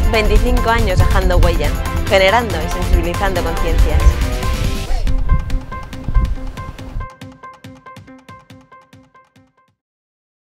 25 años dejando huella, generando y sensibilizando conciencias.